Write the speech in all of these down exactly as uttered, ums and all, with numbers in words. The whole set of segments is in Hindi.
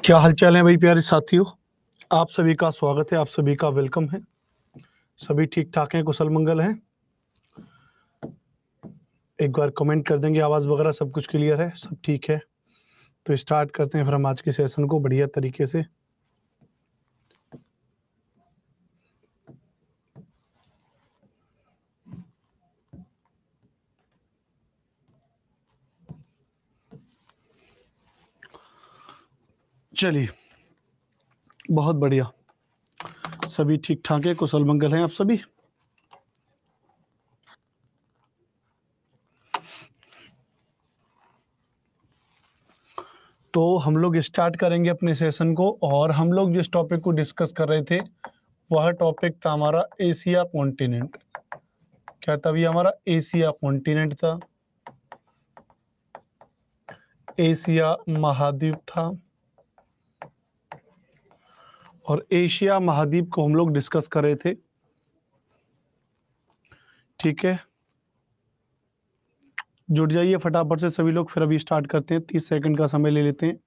क्या हालचाल है भाई प्यारे साथियों। आप सभी का स्वागत है, आप सभी का वेलकम है। सभी ठीक ठाक हैं, कुशल मंगल हैं। एक बार कमेंट कर देंगे, आवाज़ वगैरह सब कुछ क्लियर है, सब ठीक है। तो स्टार्ट करते हैं फिर हम आज के सेशन को बढ़िया तरीके से। चलिए, बहुत बढ़िया, सभी ठीक ठाक है, कुशल मंगल हैं आप सभी। तो हम लोग स्टार्ट करेंगे अपने सेशन को, और हम लोग जिस टॉपिक को डिस्कस कर रहे थे वह टॉपिक था हमारा एशिया कॉन्टिनेंट। क्या था अभी हमारा? एशिया कॉन्टिनेंट था, एशिया महाद्वीप था। और एशिया महाद्वीप को हम लोग डिस्कस कर रहे थे, ठीक है। जुट जाइए फटाफट से सभी लोग, फिर अभी स्टार्ट करते हैं। तीस सेकंड का समय ले लेते हैं।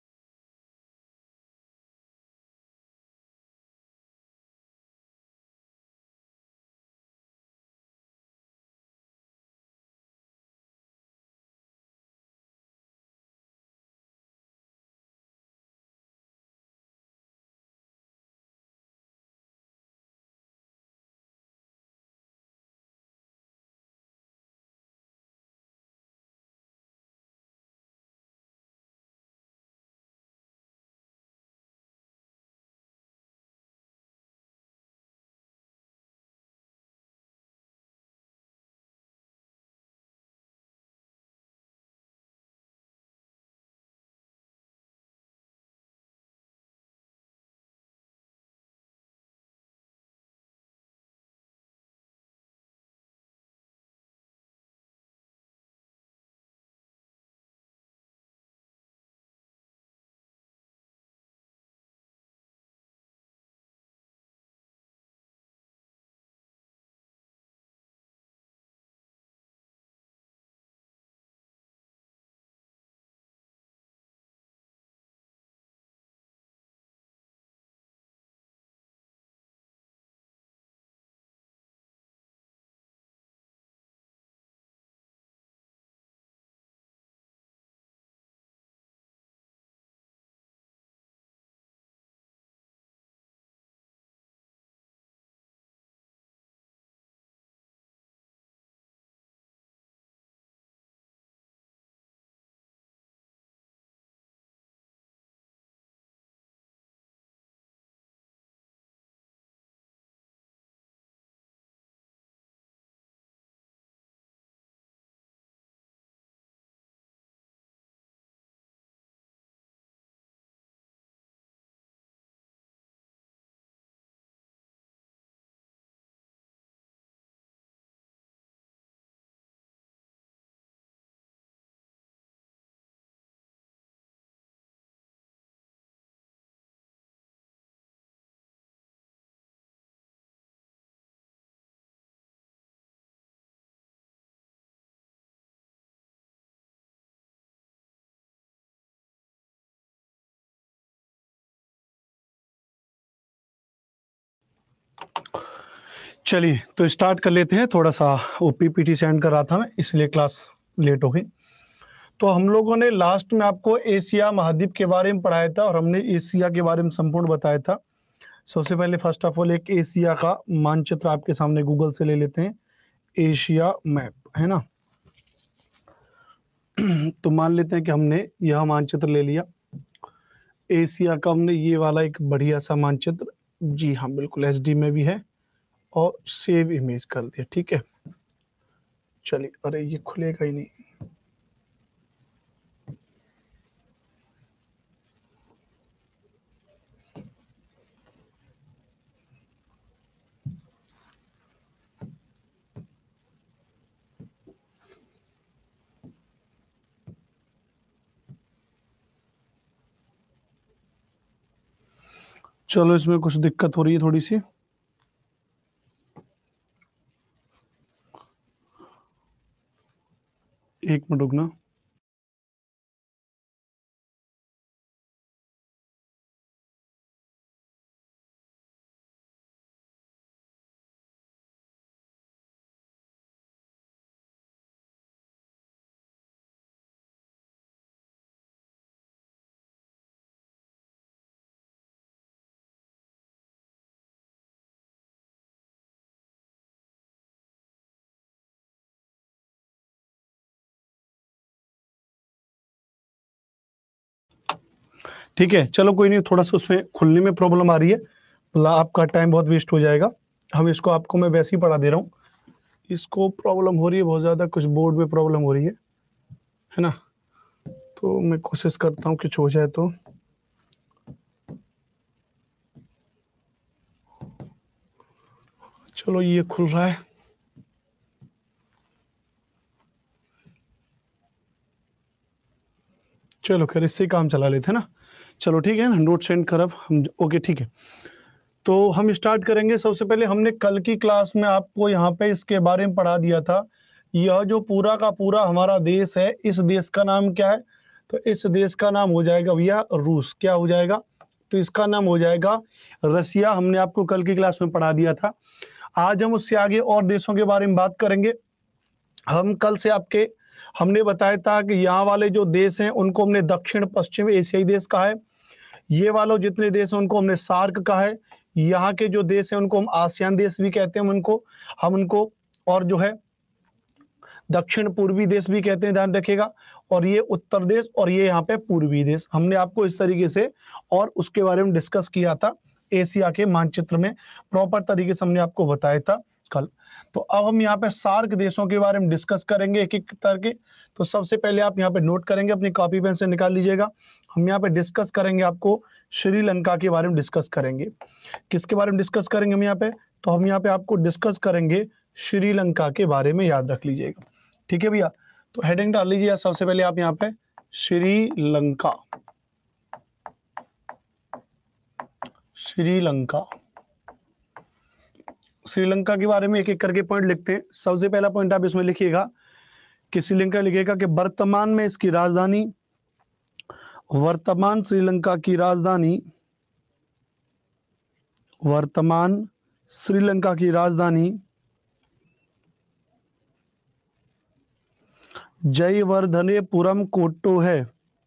चलिए तो स्टार्ट कर लेते हैं। थोड़ा सा वो पीपीटी सेंड कर रहा था मैं, इसलिए क्लास लेट हो गई। तो हम लोगों ने लास्ट में आपको एशिया महाद्वीप के बारे में पढ़ाया था, और हमने एशिया के बारे में संपूर्ण बताया था। सबसे पहले फर्स्ट ऑफ ऑल एक एशिया का मानचित्र आपके सामने गूगल से ले लेते हैं। एशिया मैप, है ना। तो मान लेते हैं कि हमने यह मानचित्र ले लिया एशिया का। हमने ये वाला एक बढ़िया सा मानचित्र, जी हाँ बिल्कुल एचडी में भी है, और सेव इमेज कर दिया, ठीक है। चलिए, अरे ये खुलेगा ही नहीं। चलो, इसमें कुछ दिक्कत हो रही है थोड़ी सी, एक मिनट रुकना। ठीक है, चलो कोई नहीं, थोड़ा सा उसमें खुलने में प्रॉब्लम आ रही है, मतलब आपका टाइम बहुत वेस्ट हो जाएगा। हम इसको आपको मैं वैसे ही पढ़ा दे रहा हूँ। इसको प्रॉब्लम हो रही है बहुत ज़्यादा, कुछ बोर्ड में प्रॉब्लम हो रही है है ना, तो मैं कोशिश करता हूँ कुछ हो जाए तो। चलो ये खुल रहा है, चलो खैर इससे ही काम चला लेते हैं ना। चलो ठीक है ना, नोट सेंड करब हम, ओके ठीक है। तो हम स्टार्ट करेंगे। सबसे पहले हमने कल की क्लास में आपको यहाँ पे इसके बारे में पढ़ा दिया था। यह जो पूरा का पूरा हमारा देश है, इस देश का नाम क्या है? तो इस देश का नाम हो जाएगा भैया रूस। क्या हो जाएगा? तो इसका नाम हो जाएगा रसिया। हमने आपको कल की क्लास में पढ़ा दिया था। आज हम उससे आगे और देशों के बारे में बात करेंगे। हम कल से आपके हमने बताया था कि यहाँ वाले जो देश हैं उनको हमने दक्षिण पश्चिम एशियाई देश कहा है। ये वालों जितने देश हैं उनको हमने सार्क कहा है। यहाँ के जो देश हैं उनको हम आसियान देश भी कहते हैं, उनको हम उनको और जो है दक्षिण पूर्वी देश भी कहते हैं, ध्यान रखिएगा। और ये उत्तर देश और ये यहाँ पे पूर्वी देश। हमने आपको इस तरीके से और उसके बारे में डिस्कस किया था एशिया के मानचित्र में, प्रॉपर तरीके से हमने आपको बताया था कल। तो अब हम यहाँ पे सार्क देशों के बारे में डिस्कस करेंगे एक एक करके। तो सबसे पहले आप यहाँ पे नोट करेंगे, अपनी कॉपी पेन से निकाल लीजिएगा। हम यहाँ पे डिस्कस करेंगे, आपको श्रीलंका के बारे में डिस्कस करेंगे। किसके बारे में डिस्कस करेंगे हम यहाँ पे? तो हम यहाँ पे आपको डिस्कस करेंगे श्रीलंका के बारे में, याद रख लीजिएगा। ठीक है भैया, तो हेडिंग डाल लीजिए सबसे पहले आप यहाँ पे श्रीलंका। श्रीलंका श्रीलंका के बारे में एक एक करके पॉइंट लिखते हैं। सबसे पहला पॉइंट आप इसमें लिखिएगा कि श्रीलंका लिखिएगा कि वर्तमान में इसकी राजधानी, वर्तमान श्रीलंका की राजधानी, वर्तमान श्रीलंका की राजधानी जयवर्धनेपुरम कोट्टो है।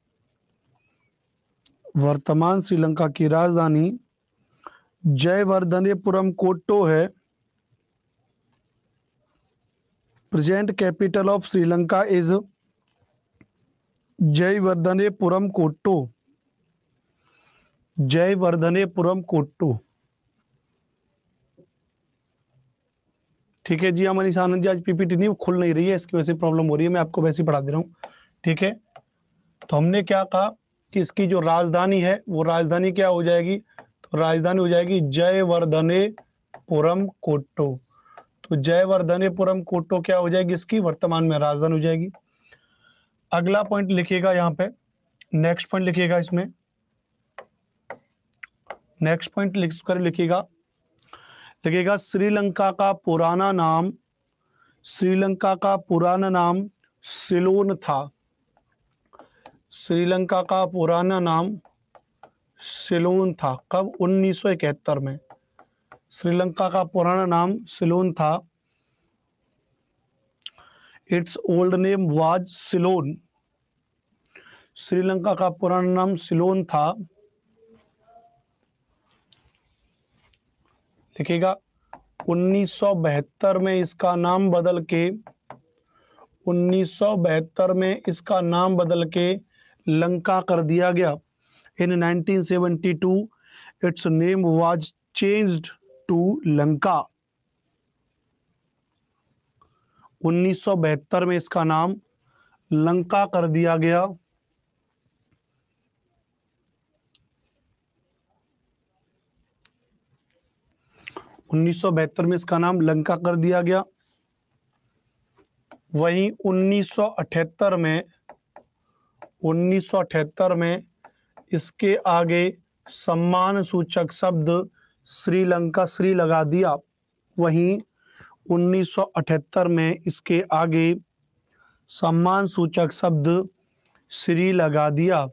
वर्तमान श्रीलंका की राजधानी जयवर्धनेपुरम कोट्टो है। Present capital of Sri Lanka is Jayawardenepura Kotte. Jayawardenepura Kotte. ठीक है जी। मनीष आनंद जी, आज पीपीटी नहीं खुल नहीं रही है, इसकी वजह से प्रॉब्लम हो रही है, मैं आपको वैसे ही पढ़ा दे रहा हूँ। ठीक है, तो हमने क्या कहा कि इसकी जो राजधानी है वो राजधानी क्या हो जाएगी? तो राजधानी हो जाएगी जयवर्धनेपुरम कोट्टो। तो जयवर्धनेपुरम कोट्टो क्या हो जाएगी? इसकी वर्तमान में राजधानी हो जाएगी। अगला पॉइंट लिखिएगा यहाँ पे, नेक्स्ट पॉइंट लिखिएगा इसमें, नेक्स्ट पॉइंट लिख कर लिखिएगा लिखिएगा श्रीलंका का पुराना नाम, श्रीलंका का पुराना नाम सिलोन था। श्रीलंका का पुराना नाम सिलोन था। कब? उन्नीस सौ इकहत्तर में श्रीलंका का पुराना नाम सिलोन था। It's old name was Ceylon. Sri Lanka का पुराना नाम सिलोन था। लिखिएगा उन्नीस सौ बहत्तर में इसका नाम बदल के उन्नीस सौ बहत्तर में इसका नाम बदल के लंका कर दिया गया। In nineteen seventy two it's name was changed to Lanka. उन्नीस सौ बहत्तर में इसका नाम लंका कर दिया गया। उन्नीस सौ बहत्तर में इसका नाम लंका कर दिया गया। वहीं उन्नीस सौ अठहत्तर में उन्नीस सौ अठहत्तर में इसके आगे सम्मान सूचक शब्द श्रीलंका श्री लगा दिया। वहीं उन्नीस सौ अठहत्तर में इसके आगे सम्मान सूचक शब्द श्री लगा दिया।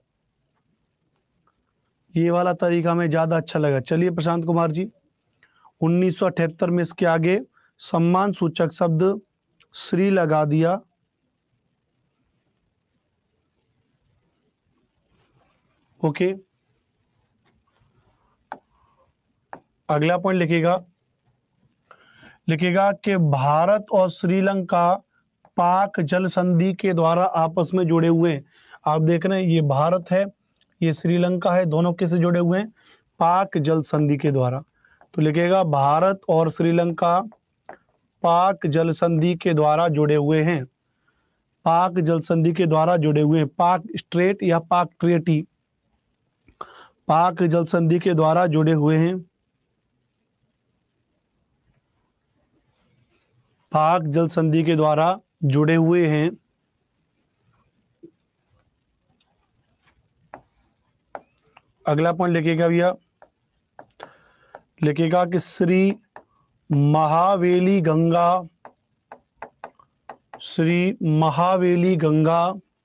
ये वाला तरीका हमें ज्यादा अच्छा लगा। चलिए प्रशांत कुमार जी, उन्नीस सौ अठहत्तर में इसके आगे सम्मान सूचक शब्द श्री लगा दिया। ओके, अगला पॉइंट लिखिएगा लिखिएगा कि भारत और श्रीलंका पाक जल संधि के द्वारा आपस में जुड़े हुए हैं। आप देख रहे हैं ये भारत है, ये श्रीलंका है, दोनों किससे जुड़े हुए हैं? पाक जल संधि के द्वारा। तो लिखेगा भारत और श्रीलंका पाक जल संधि के द्वारा जुड़े हुए हैं, पाक जल संधि के द्वारा जुड़े हुए हैं। पाक स्ट्रेट या पाक ट्रेटी, पाक जल संधि के द्वारा जुड़े हुए हैं, पाक जल संधि के द्वारा जुड़े हुए हैं। अगला पॉइंट लिखिएगा भैया, लिखिएगा कि श्री महावेली गंगा, श्री महावेली गंगा,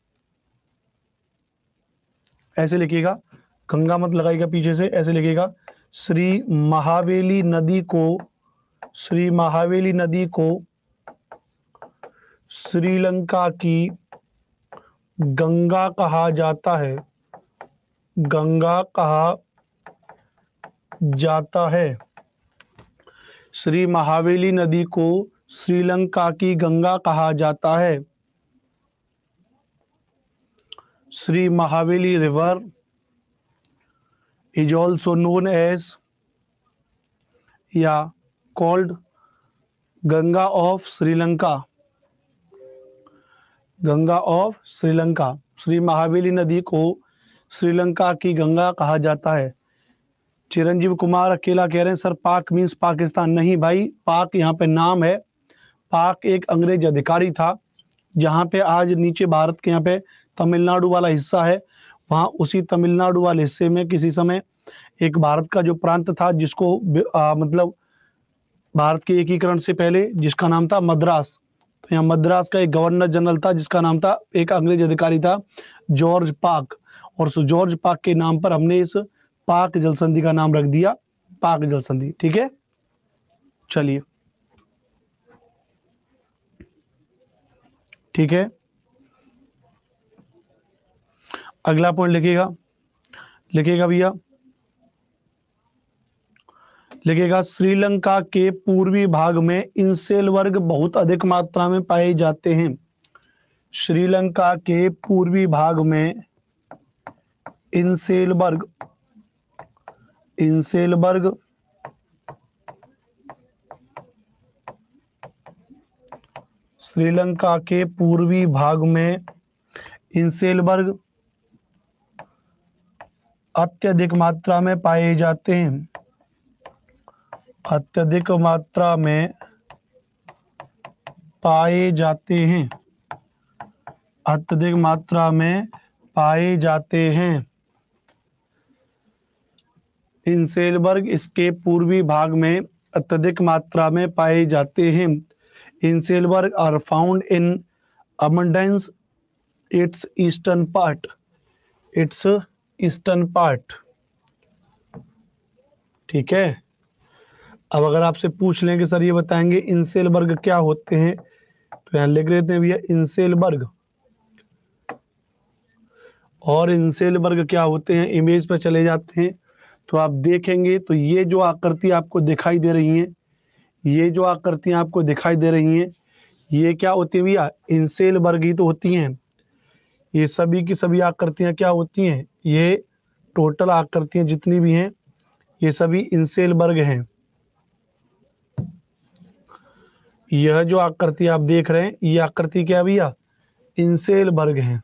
ऐसे लिखिएगा, गंगा मत लगाइएगा पीछे से, ऐसे लिखिएगा, श्री महावेली नदी को, श्री महावेली नदी को श्रीलंका की गंगा कहा जाता है, गंगा कहा जाता है। श्री महावेली नदी को श्रीलंका की गंगा कहा जाता है। Sri Mahaweli river is also known as या called Ganga of Sri Lanka, Ganga of Sri Lanka. Sri Mahaweli नदी को श्रीलंका की गंगा कहा जाता है। चिरंजीव कुमार अकेला कह रहे हैं सर पाक मीन्स पाकिस्तान। नहीं भाई, पाक यहाँ पे नाम है। पाक एक अंग्रेज अधिकारी था, जहाँ पे आज नीचे भारत के यहाँ पे तमिलनाडु वाला हिस्सा है, वहाँ उसी तमिलनाडु वाले हिस्से में किसी समय एक भारत का जो प्रांत था, जिसको आ, मतलब भारत के एकीकरण से पहले, जिसका नाम था मद्रास। तो यहाँ मद्रास का एक गवर्नर जनरल था जिसका नाम था, एक अंग्रेज अधिकारी था जॉर्ज पाक, और उस जॉर्ज पाक के नाम पर हमने इस पाक जल संधि का नाम रख दिया पाक जल संधि। ठीक है, चलिए ठीक है, अगला पॉइंट लिखिएगा, लिखिएगा भैया, लिखिएगा श्रीलंका के पूर्वी भाग में इंसेल वर्ग बहुत अधिक मात्रा में पाए जाते हैं। श्रीलंका के पूर्वी भाग में इंसेल वर्ग, इंसेल वर्ग श्रीलंका के पूर्वी भाग में इंसेल वर्ग अत्यधिक मात्रा में पाए जाते हैं, अत्यधिक मात्रा में पाए जाते हैं, अत्यधिक मात्रा में पाए जाते हैं। इंसेलबर्ग इसके पूर्वी भाग में अत्यधिक मात्रा में पाए जाते हैं। Inselberg are found in abundance its eastern part, its eastern part. ठीक है, अब अगर आपसे पूछ लें कि सर ये बताएंगे इंसेलबर्ग क्या होते हैं, तो यहाँ लिख लेते हैं भैया इंसेलबर्ग। और इंसेलबर्ग क्या होते हैं, इमेज पर चले जाते हैं तो आप देखेंगे, तो ये जो आकृति आपको दिखाई दे रही है, ये जो आकृतियां आपको दिखाई दे रही हैं, ये क्या होती है भैया, इंसेलबर्ग ही तो होती हैं। ये सभी की सभी आकृतियां क्या होती हैं, ये टोटल आकृतियां जितनी भी हैं ये सभी इंसेलबर्ग हैं। यह जो आकृति आप देख रहे हैं, ये आकृति क्या भैया, इंसेलबर्ग है।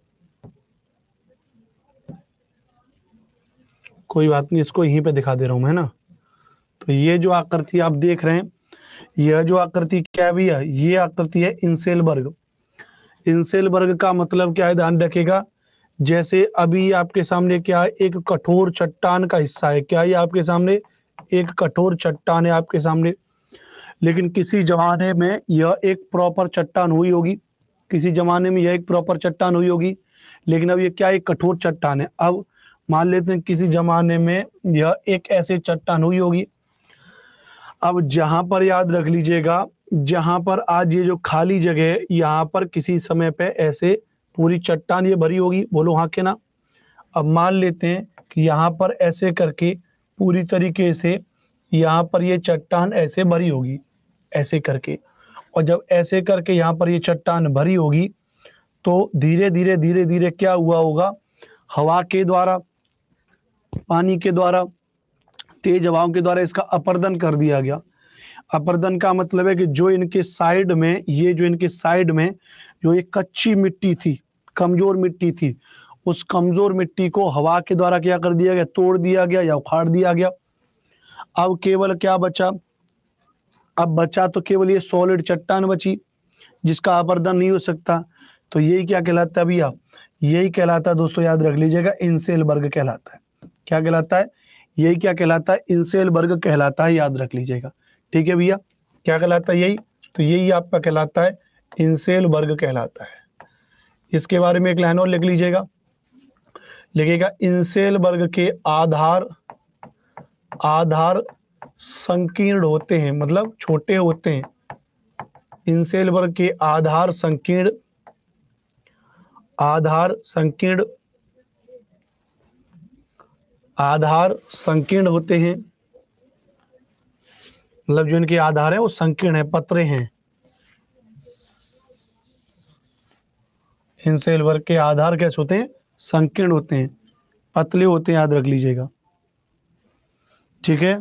कोई बात नहीं, इसको यहीं पे दिखा दे रहा हूं मैं, है ना। तो ये जो आकृति आप देख रहे हैं, यह जो आकृति क्या है भैया, ये आकृति है इंसेलबर्ग। इंसेलबर्ग का मतलब क्या है, ध्यान रखिएगा। जैसे अभी आपके सामने क्या है, एक कठोर चट्टान का हिस्सा है, क्या ये आपके सामने एक कठोर चट्टान है आपके सामने, लेकिन किसी जमाने में यह एक प्रॉपर चट्टान हुई होगी, किसी जमाने में यह एक प्रॉपर चट्टान हुई होगी, लेकिन अब ये क्या एक कठोर चट्टान है। अब मान लेते हैं किसी जमाने में यह एक ऐसे चट्टान हुई होगी। अब जहां पर याद रख लीजिएगा, जहां पर आज ये जो खाली जगह है, यहाँ पर किसी समय पे ऐसे पूरी चट्टान ये भरी होगी, बोलो हाँ के ना। अब मान लेते हैं कि यहाँ पर ऐसे करके पूरी तरीके से यहाँ पर ये चट्टान ऐसे भरी होगी, ऐसे करके, और जब ऐसे करके यहाँ पर ये चट्टान भरी होगी, तो धीरे धीरे धीरे धीरे क्या हुआ होगा, हवा के द्वारा, पानी के द्वारा, तेज हवाओं के द्वारा इसका अपर्दन कर दिया गया। अपर्दन का मतलब है कि जो इनके साइड में, ये जो इनके साइड में जो एक कच्ची मिट्टी थी, कमजोर मिट्टी थी, उस कमजोर मिट्टी को हवा के द्वारा क्या कर दिया गया, तोड़ दिया गया या उखाड़ दिया गया। अब केवल क्या बचा, अब बचा तो केवल ये सॉलिड चट्टान बची जिसका अपर्दन नहीं हो सकता। तो यही क्या कहलाता है भैया, यही कहलाता है दोस्तों, याद रख लीजिएगा, इनसेल वर्ग कहलाता है। क्या कहलाता है, यही क्या कहलाता है, इनसेल वर्ग कहलाता है, याद रख लीजिएगा। ठीक है भैया, क्या कहलाता है, यही तो यही आपका कहलाता है इनसेल वर्ग कहलाता है। इसके बारे में एक लाइन और लिख लीजिएगा, लिखिएगा इनसेल वर्ग के आधार आधार संकीर्ण होते हैं, मतलब छोटे होते हैं। इनसेल वर्ग के आधार संकीर्ण आधार संकीर्ण आधार संकीर्ण होते हैं, मतलब जो इनके आधार है वो संकीर्ण है, पतरे हैं। इनसेल वर्ग के आधार कैसे होते हैं, संकीर्ण होते हैं, पतले होते हैं, याद रख लीजिएगा। ठीक है,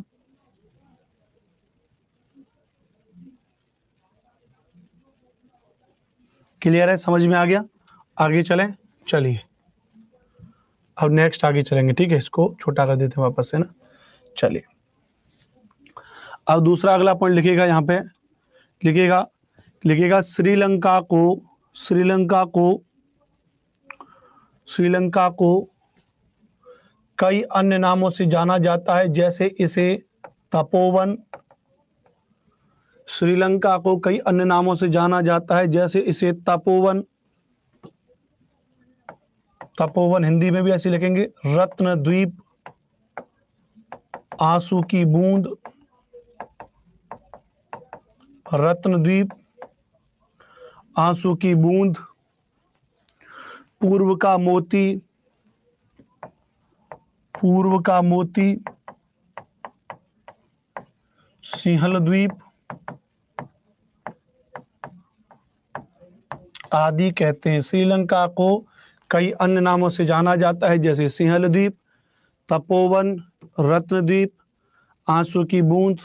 क्लियर है, समझ में आ गया। आगे चलें, चलिए अब नेक्स्ट आगे चलेंगे। ठीक है, इसको छोटा कर देते हैं वापस से ना। चलिए अब दूसरा अगला पॉइंट लिखिएगा, यहाँ पे लिखिएगा लिखिएगा श्रीलंका को श्रीलंका को श्रीलंका को कई अन्य नामों से जाना जाता है, जैसे इसे तपोवन श्रीलंका को कई अन्य नामों से जाना जाता है, जैसे इसे तपोवन तपोवन हिंदी में भी ऐसे लिखेंगे, रत्न द्वीप, आंसू की बूंद, रत्न द्वीप, आंसू की बूंद, पूर्व का मोती, पूर्व का मोती, सिंहल द्वीप आदि कहते हैं। श्रीलंका को कई अन्य नामों से जाना जाता है, जैसे सिंहल द्वीप, तपोवन, रत्न द्वीप, आंसू की बूंद,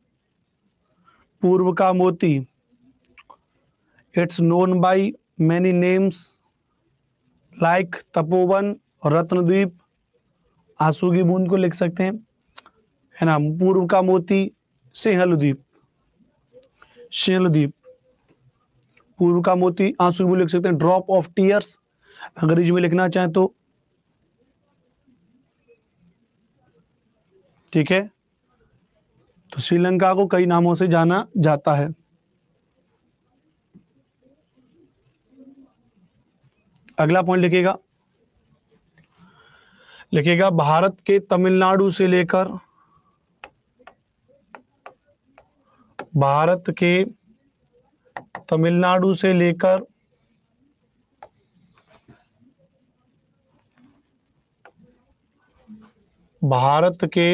पूर्व का मोती। It's known by many names like Tapovan, Ratnadweep, आंसू की बूंद को लिख सकते हैं, है ना, पूर्व का मोती, सिंहल द्वीप, सिंहल द्वीप, पूर्व का मोती, आंसू की बूंद लिख सकते हैं, ड्रॉप ऑफ टीयर्स अंग्रेजी में लिखना चाहें तो। ठीक है, तो श्रीलंका को कई नामों से जाना जाता है। अगला पॉइंट लिखिएगा लिखिएगा भारत के तमिलनाडु से लेकर भारत के तमिलनाडु से लेकर भारत के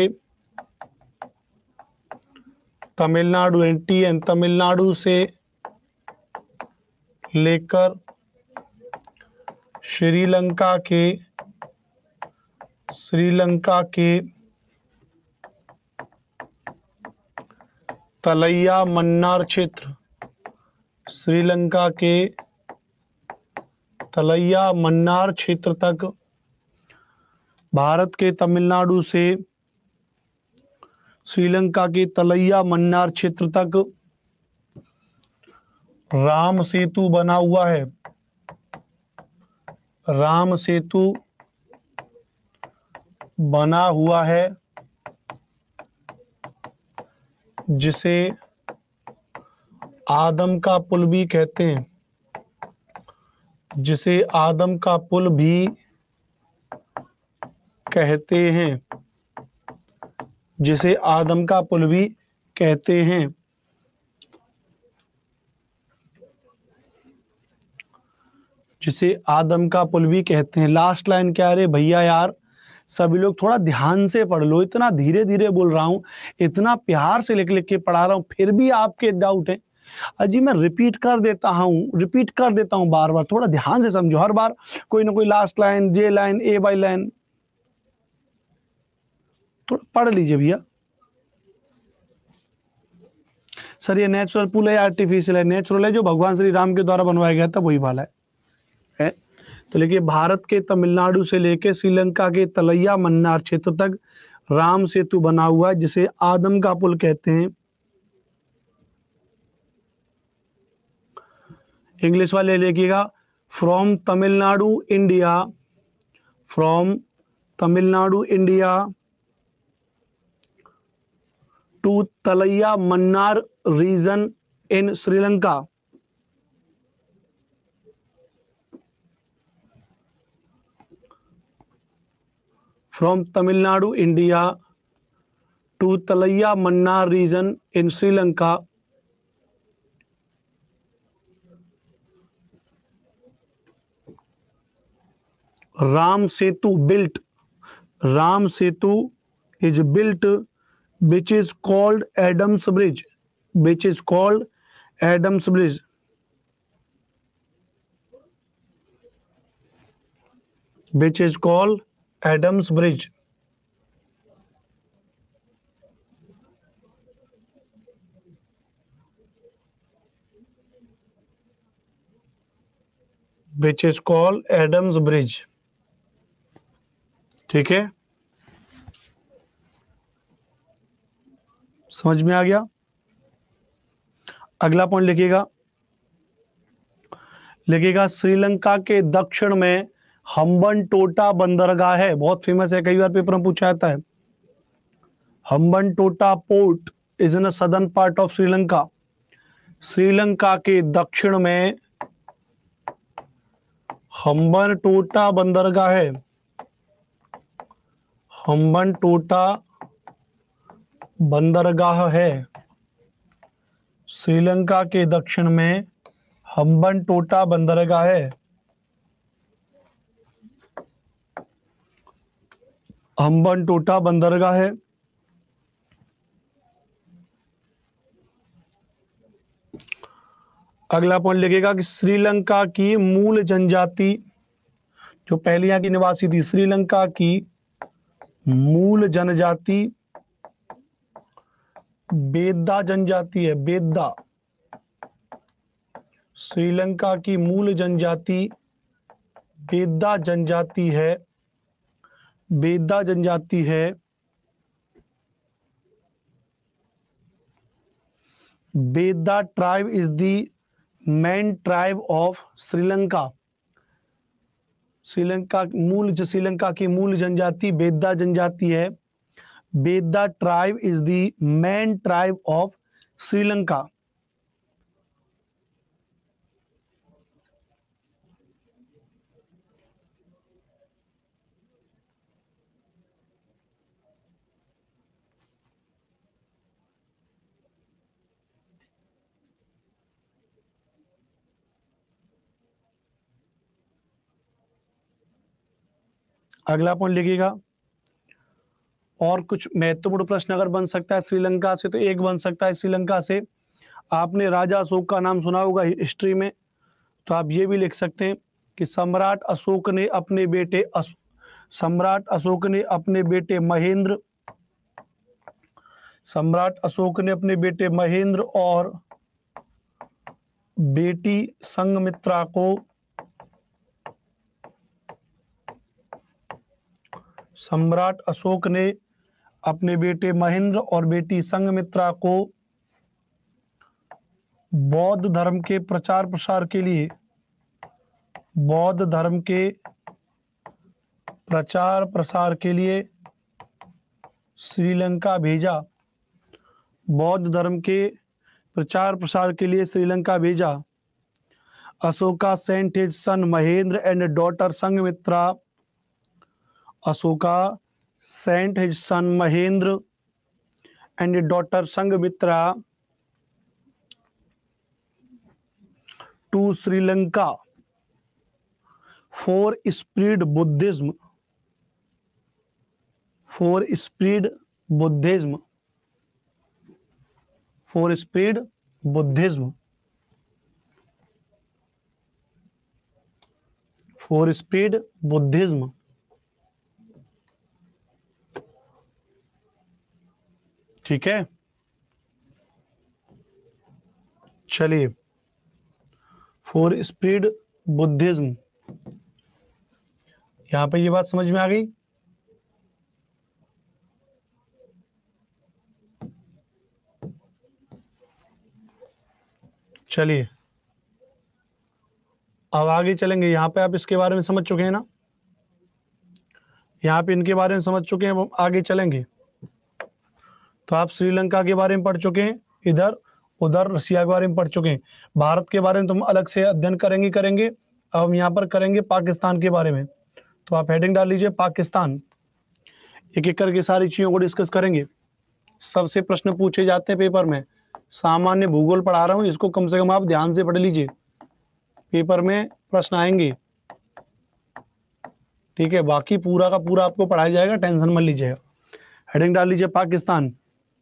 तमिलनाडु एनटीएन तमिलनाडु से लेकर श्रीलंका के श्रीलंका के तलैया मन्नार क्षेत्र श्रीलंका के तलैया मन्नार क्षेत्र तक, भारत के तमिलनाडु से श्रीलंका के तलैया मन्नार क्षेत्र तक राम सेतु बना हुआ है। राम सेतु बना हुआ है, जिसे आदम का पुल भी कहते हैं, जिसे आदम का पुल भी कहते हैं, जिसे आदम का पुल भी कहते हैं। जिसे आदम का पुल भी कहते हैं। लास्ट लाइन क्या है रे भैया यार, सभी लोग थोड़ा ध्यान से पढ़ लो, इतना धीरे धीरे बोल रहा हूं, इतना प्यार से लिख लिख के पढ़ा रहा हूं, फिर भी आपके डाउट है, अजी मैं रिपीट कर देता हूँ रिपीट कर देता हूँ बार बार, थोड़ा ध्यान से समझो, हर बार कोई ना कोई last line, J line, A by line, थोड़ा पढ़ लीजिए भैया। सर ये नेचुरल पुल है, आर्टिफिशियल है? नेचुरल है, जो भगवान श्री राम के द्वारा बनवाया गया था वही वाला है, है? तो देखिए, भारत के तमिलनाडु से लेके श्रीलंका के तलैया मन्नार क्षेत्र तक राम सेतु बना हुआ है, जिसे आदम का पुल कहते हैं। इंग्लिश वाले लिखिएगा, from Tamil Nadu India, from Tamil Nadu India to Talaimannar region in Sri Lanka. From Tamil Nadu India to Talaimannar region in Sri Lanka. Ram Setu built, Ram Setu is built, which is called Adams Bridge, which is called Adams Bridge. Which is called Adams Bridge. Which is called Adams Bridge. ठीक है, समझ में आ गया? अगला पॉइंट लिखिएगा, लिखिएगा श्रीलंका के दक्षिण में हम्बनटोटा बंदरगाह है, बहुत फेमस है, कई बार पेपर में पूछा जाता है। Hambantota port is in southern part of Sri Lanka. Sri Lanka के दक्षिण में हम्बनटोटा बंदरगाह है। हम्बनटोटा बंदरगाह है श्रीलंका के दक्षिण में, हम्बनटोटा बंदरगाह है। हम्बनटोटा बंदरगाह है। अगला पॉइंट लिखिएगा कि श्रीलंका की मूल जनजाति, जो पहले यहाँ की निवासी थी, श्रीलंका की मूल जनजाति बेद्दा जनजाति है। बेद्दा, श्रीलंका की मूल जनजाति बेद्दा जनजाति है। बेद्दा जनजाति है। Vedda tribe is the main tribe of Sri Lanka. Sri Lanka मूल श्रीलंका की मूल जनजाति बेद्दा जनजाति है। Vedda tribe is the main tribe of Sri Lanka. अगला पॉइंट लिखिएगा, और कुछ महत्वपूर्ण प्रश्न अगर बन सकता है श्रीलंका से तो एक बन सकता है श्रीलंका से, आपने राजा अशोक का नाम सुना होगा हिस्ट्री में, तो आप ये भी लिख सकते हैं कि सम्राट अशोक ने अपने बेटे अश... सम्राट अशोक ने अपने बेटे महेंद्र सम्राट अशोक ने अपने बेटे महेंद्र और बेटी संघमित्रा को सम्राट अशोक ने अपने बेटे महेंद्र और बेटी संघमित्रा को बौद्ध धर्म के प्रचार प्रसार के लिए बौद्ध धर्म के प्रचार प्रसार के लिए श्रीलंका भेजा। बौद्ध धर्म के प्रचार प्रसार के लिए श्रीलंका भेजा। Ashoka sent his son Mahendra and daughter Sanghamitra. Ashoka sent his son Mahendra and daughter Sanghamitra to Sri Lanka for spread Buddhism for spread Buddhism for spread Buddhism for speed Buddhism, ठीक है। चलिए, फोर स्पीड बुद्धिज्म, यहां पे ये बात समझ में आ गई। चलिए अब आगे चलेंगे। यहाँ पे आप इसके बारे में समझ चुके हैं ना, यहाँ पे इनके बारे में समझ चुके हैं, अब आगे चलेंगे। तो आप श्रीलंका के बारे में पढ़ चुके हैं, इधर उधर रसिया के बारे में पढ़ चुके हैं। भारत के बारे में तुम अलग से अध्ययन करेंगे करेंगे अब हम यहाँ पर करेंगे पाकिस्तान के बारे में। तो आप हेडिंग डाल लीजिए पाकिस्तान, एक एक करके सारी चीजों को डिस्कस करेंगे। सबसे प्रश्न पूछे जाते हैं पेपर में, सामान्य भूगोल पढ़ा रहा हूँ, इसको कम से कम आप ध्यान से पढ़ लीजिए, पेपर में प्रश्न आएंगे, ठीक है। बाकी पूरा का पूरा आपको पढ़ाया जाएगा, टेंशन मत लीजिएगा। हेडिंग डाल लीजिए पाकिस्तान।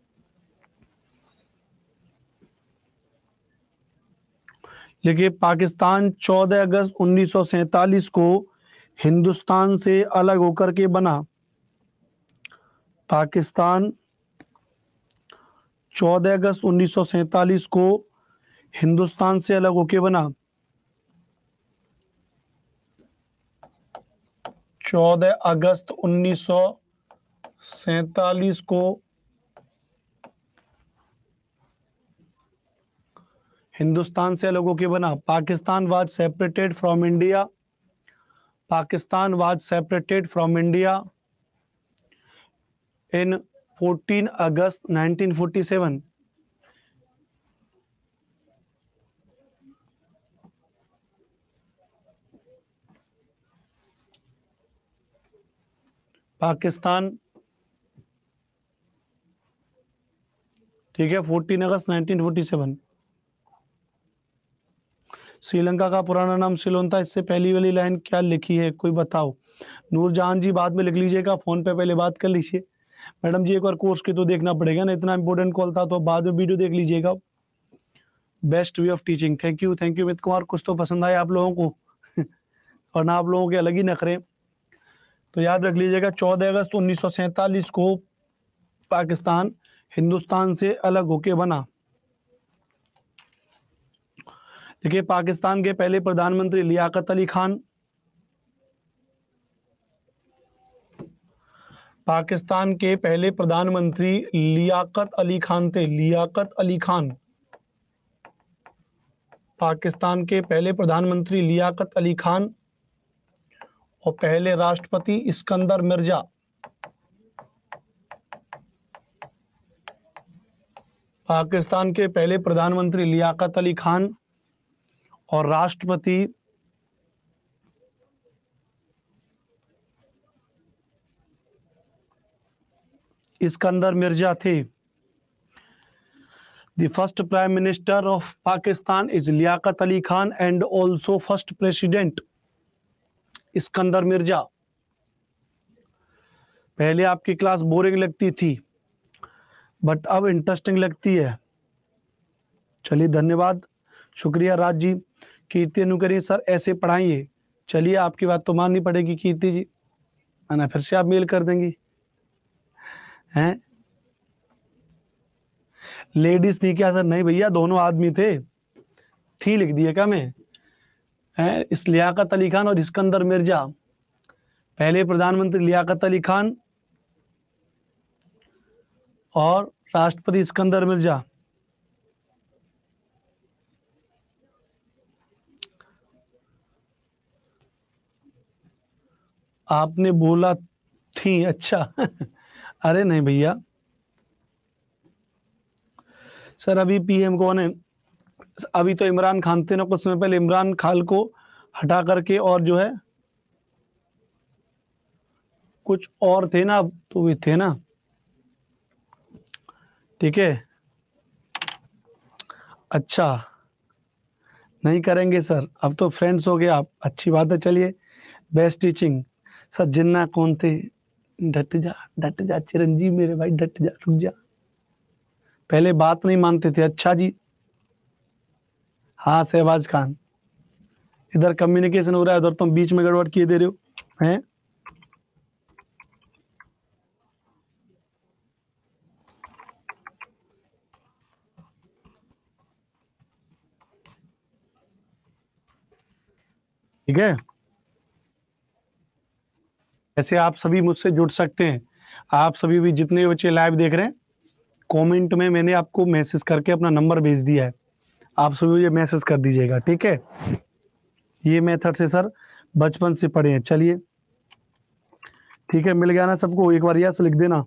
देखिए, पाकिस्तान चौदह अगस्त उन्नीस सौ सैंतालीस को हिंदुस्तान से अलग होकर के बना। पाकिस्तान चौदह अगस्त उन्नीस सौ सैंतालीस को हिंदुस्तान से अलग होकर बना। चौदह अगस्त उन्नीस सौ सैंतालीस को हिंदुस्तान से अलग होकर बना। Pakistan was separated from India, Pakistan was separated from India in चौदह अगस्त उन्नीस सौ सैंतालीस। पाकिस्तान, ठीक है, चौदह अगस्त उन्नीस सौ सैंतालीस। श्रीलंका का पुराना नाम सिलोन था। इससे पहली वाली लाइन क्या लिखी है, कोई बताओ। नूरजहान जी बाद में लिख लीजिएगा, फोन पे पहले बात कर लीजिए। मैडम जी एक बार कोर्स की तो देखना पड़ेगा ना, इतना इंपॉर्टेंट कॉल था, तो बाद में वीडियो देख लीजिएगा। Best way of teaching, thank you thank you Amit Kumar, कुछ तो पसंद आया आप लोगों को और ना आप लोगों के अलग ही नखरे। तो याद रख लीजिएगा, चौदह अगस्त उन्नीस सौ सैंतालीस को पाकिस्तान हिंदुस्तान से अलग होके बना। देखिए, पाकिस्तान के पहले प्रधानमंत्री लियाकत अली खान, पाकिस्तान के पहले प्रधानमंत्री लियाकत अली खान थे, लियाकत अली खान। पाकिस्तान के पहले प्रधानमंत्री लियाकत अली खान और पहले राष्ट्रपति इस्कंदर मिर्जा। पाकिस्तान के पहले प्रधानमंत्री लियाकत अली खान और राष्ट्रपति इस्कंदर मिर्जा थे। The first Prime Minister of Pakistan is Liaquat Ali Khan and also first President Iskander Mirza. पहले आपकी क्लास बोरिंग लगती थी, बट अब इंटरेस्टिंग लगती है। चलिए, धन्यवाद, शुक्रिया राज जी। कीर्ति अनुकरी सर ऐसे पढ़ाइए। चलिए, आपकी बात तो माननी पड़ेगी कीर्ति जी, है ना, फिर से आप मेल कर देंगी हैं। लेडीज थी क्या सर? नहीं भैया, दोनों आदमी थे, थी लिख दिए क्या मैं? है इस लियाकत अली खान और इस्कंदर मिर्जा, पहले प्रधानमंत्री लियाकत अली खान और राष्ट्रपति इस्कंदर मिर्जा। आपने बोला थी, अच्छा अरे नहीं भैया सर, अभी पीएम कौन है? अभी तो इमरान खान थे ना, कुछ समय पहले इमरान खान को हटा करके और जो है कुछ और थे ना, अब तो भी थे ना, ठीक है। अच्छा, नहीं करेंगे सर, अब तो फ्रेंड्स हो गए आप, अच्छी बात है। चलिए, बेस्ट टीचिंग सर। जिन्ना कौन थे? डट जा डट जा चिरंजीव मेरे भाई, डट जा, रुक जा, पहले बात नहीं मानते थे। अच्छा जी, हाँ शहबाज खान, इधर कम्युनिकेशन हो रहा है, उधर तुम बीच में गड़बड़ किए दे रहे हो हैं। ठीक है, ऐसे आप सभी मुझसे जुड़ सकते हैं। आप सभी भी जितने बच्चे लाइव देख रहे हैं, कमेंट में मैंने आपको मैसेज करके अपना नंबर भेज दिया है, आप सभी मुझे मैसेज कर दीजिएगा। ठीक है, ये मेथड से सर बचपन से पढ़े हैं। चलिए ठीक है, मिल गया ना सबको, एक बार यस लिख देना।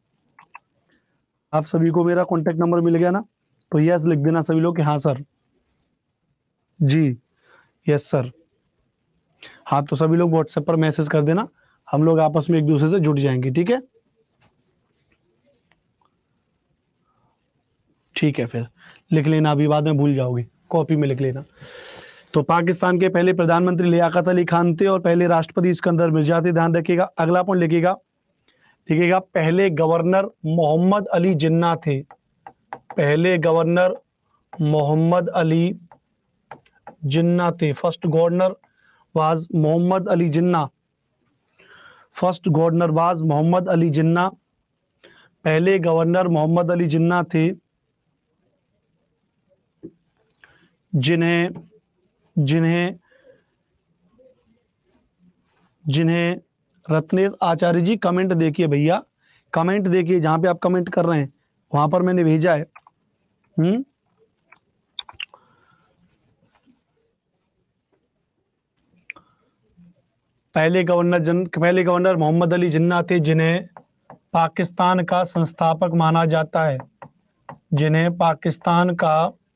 आप सभी को मेरा कॉन्टेक्ट नंबर मिल गया ना, तो यस लिख देना सभी लोग कि हाँ सर, जी यस सर। हाँ, तो सभी लोग व्हाट्सएप पर मैसेज कर देना, हम लोग आपस में एक दूसरे से जुड़ जाएंगे। ठीक है, ठीक है, फिर लिख लेना, अभी बाद में भूल जाओगे, कॉपी में लिख लेना। तो पाकिस्तान के पहले प्रधानमंत्री लियाकत अली खान थे और पहले राष्ट्रपति सिकंदर मिर्जा थे, ध्यान रखिएगा। अगला पॉइंट लिखिएगा, लिखिएगा पहले गवर्नर मोहम्मद अली जिन्ना थे। पहले गवर्नर मोहम्मद अली जिन्ना थे। First governor was Mohammad Ali Jinnah. First governor was Mohammad Ali Jinnah. पहले गवर्नर मोहम्मद अली जिन्ना थे, जिन्हें जिन्हें जिन्हें रत्नेश आचार्य जी, कमेंट देखिए भैया, कमेंट देखिए, जहां पे आप कमेंट कर रहे हैं वहां पर मैंने भेजा है। हम्म पहले गवर्नर जन पहले गवर्नर मोहम्मद अली जिन्ना थे, जिन्हें पाकिस्तान का संस्थापक माना जाता है। जिन्हें पाकिस्तान का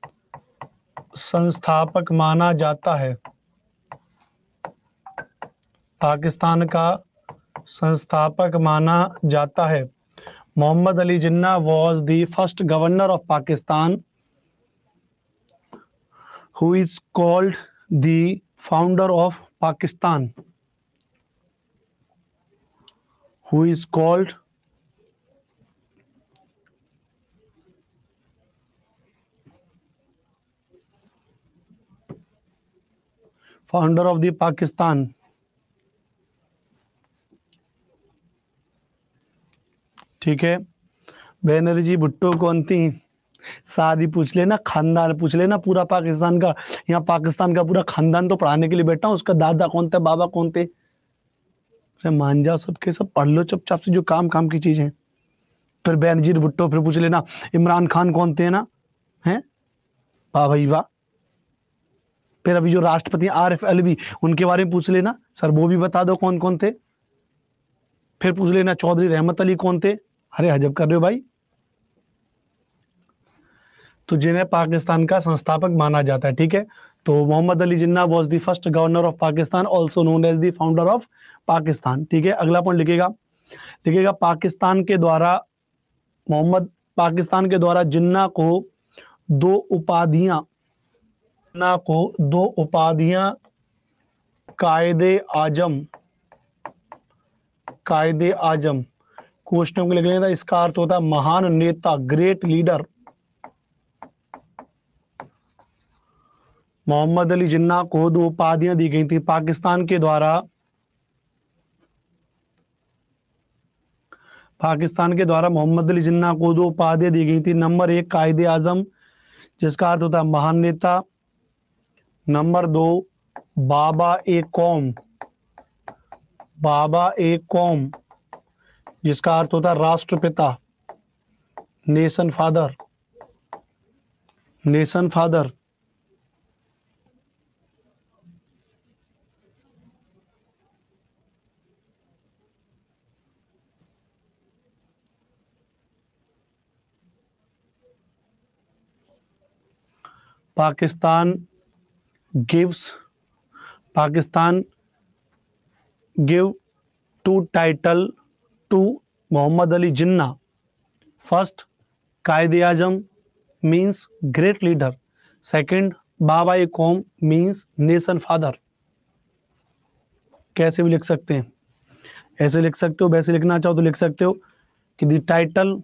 संस्थापक माना जाता है। पाकिस्तान का संस्थापक माना जाता है। मोहम्मद अली जिन्ना was the first governor of Pakistan who is called the founder of Pakistan. Who is called founder of the Pakistan. ठीक है, बैनर्जी भुट्टो कौन थी? शादी पूछ लेना, खानदान पूछ लेना पूरा पाकिस्तान का, यहाँ पाकिस्तान का पूरा खानदान तो पढ़ाने के लिए बैठा हूँ, उसका दादा कौन था, बाबा कौन थे, मान जाओ, सबके सब पढ़ लो चुपचाप से, जो काम काम की चीज है। फिर बेनजीर भुट्टो, फिर पूछ लेना इमरान खान कौन थे ना, हैं, वाह भाई वाह। फिर अभी जो राष्ट्रपति आरिफ अलवी, उनके बारे में पूछ लेना, सर वो भी बता दो कौन कौन थे। फिर पूछ लेना चौधरी रहमत अली कौन थे। अरे हजब कर रहे हो भाई। तो जिन्हें पाकिस्तान का संस्थापक माना जाता है। ठीक है, तो Mohammad Ali Jinnah was the first governor of Pakistan, also known as the founder of Pakistan. ठीक है, अगला पॉइंट लिखेगा, लिखेगा पाकिस्तान के द्वारा मोहम्मद पाकिस्तान के द्वारा जिन्ना को दो उपाधियां जिन्ना को दो उपाधियां कायदे आजम कायदे आजम क्वेश्चन को लिख लेना, इसका अर्थ होता है महान नेता, ग्रेट लीडर। मोहम्मद अली जिन्ना को दो उपाधियां दी गई थी पाकिस्तान के द्वारा पाकिस्तान के द्वारा मोहम्मद अली जिन्ना को दो उपाधियां दी गई थी। नंबर एक कायदे आजम, जिसका अर्थ होता है महान नेता। नंबर दो बाबा ए कौम, बाबा ए कौम, जिसका अर्थ होता है राष्ट्रपिता, nation father, nation father. Pakistan gives Pakistan give to title to Mohammad Ali Jinnah. First Quaid-e Azam means great leader, second Baba e Qaum means nation father. कैसे भी लिख सकते हैं, ऐसे लिख सकते हो, वैसे लिखना चाहो तो लिख सकते हो कि द टाइटल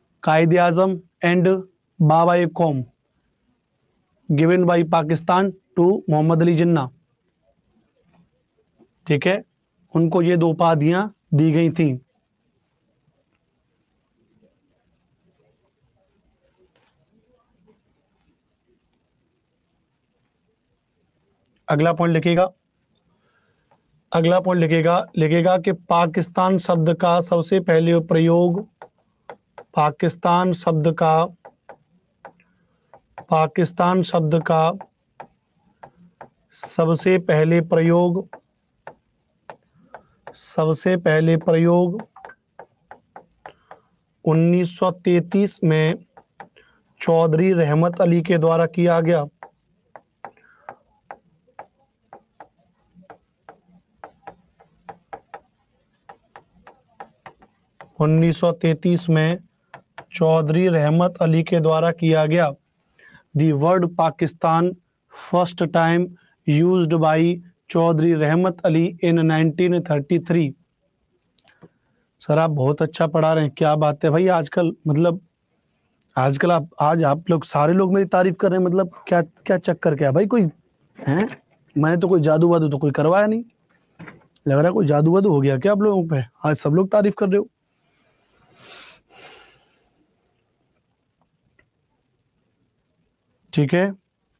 कायदे आजम एंड बाबा ए कौम given by Pakistan to Mohammad Ali Jinnah, ठीक है, उनको ये दो उपाधियां दी गई थी। अगला पॉइंट लिखिएगा, अगला पॉइंट लिखिएगा लिखिएगा कि पाकिस्तान शब्द का सबसे पहले प्रयोग, पाकिस्तान शब्द का पाकिस्तान शब्द का सबसे पहले प्रयोग सबसे पहले प्रयोग उन्नीस सौ तैंतीस में चौधरी रहमत अली के द्वारा किया गया। उन्नीस सौ तैंतीस में चौधरी रहमत अली के द्वारा किया गया। The word Pakistan first time used by Chaudhry Rahmat Ali in nineteen thirty three. Sir आप बहुत अच्छा पढ़ा रहे हैं, क्या बात है भाई। आजकल मतलब आजकल आप आज आप लोग सारे लोग मेरी तारीफ कर रहे हैं, मतलब क्या क्या चक्कर क्या है भाई, कोई है? मैंने तो कोई जादू वादू तो कोई करवाया नहीं, लग रहा है कोई जादू वादू हो गया क्या आप लोगों पे, आज सब लोग तारीफ कर रहे हो। ठीक है,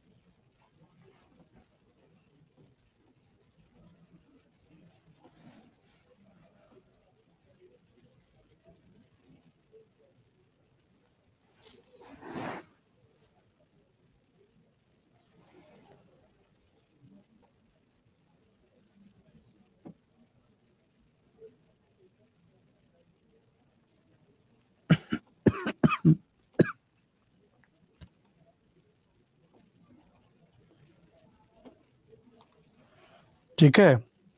ठीक है,